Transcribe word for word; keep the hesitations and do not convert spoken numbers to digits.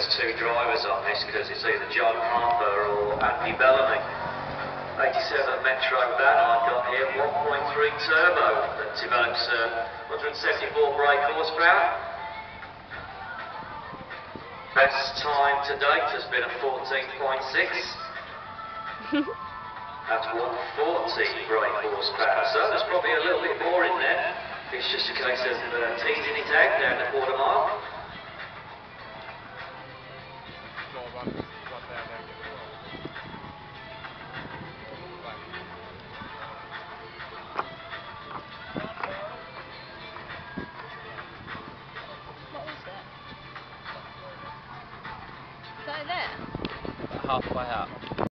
there's two drivers on this because it's either John Harper or Andy Bellamy. eighty-seven Metro van I've got here, one point three turbo that develops uh, one hundred seventy-four brake horsepower. Best time to date has been a fourteen point six. That's one forty brake horsepower, so there's probably a little bit more in there. It's just a case of uh, teasing it out down the quarter mile. Is that there? About halfway up.